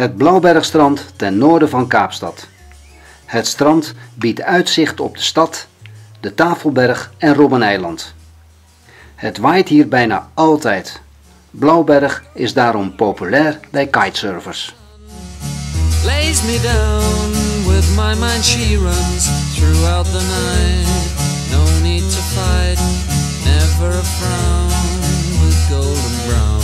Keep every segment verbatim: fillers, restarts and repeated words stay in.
Het Bloubergstrand ten noorden van Kaapstad. Het strand biedt uitzicht op de stad, de Tafelberg en Robbeneiland. Het waait hier bijna altijd. Blouberg is daarom populair bij kitesurfers. Lays me down with my mind, she runs throughout the night. No need to fight, never a frown with golden brown.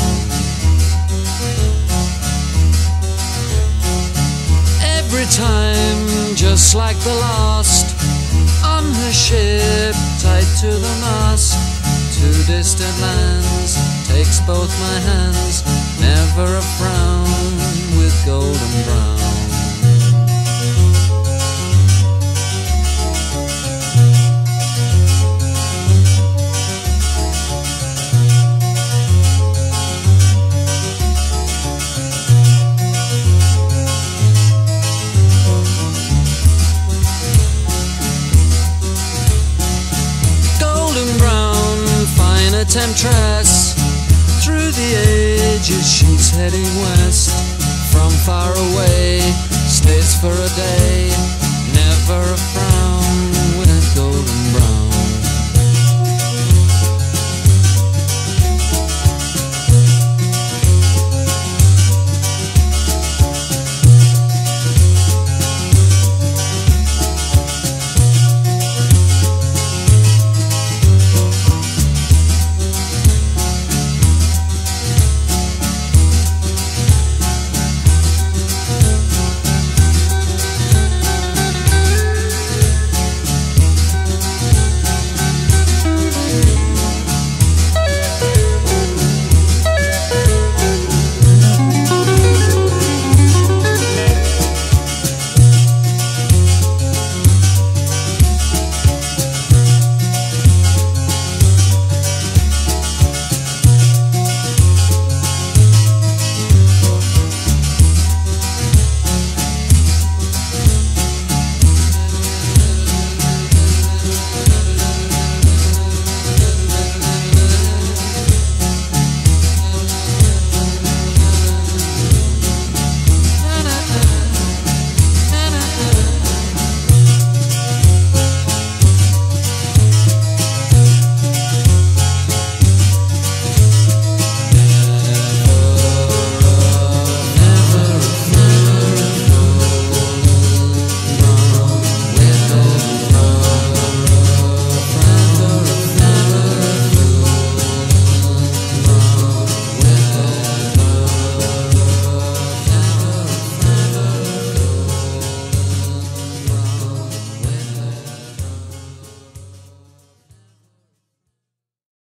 Every time, just like the last, on her ship, tied to the mast, to distant lands, takes both my hands, never a frown with golden brown. A temptress, through the ages she's heading west. From far away, stays for a day, never a frown.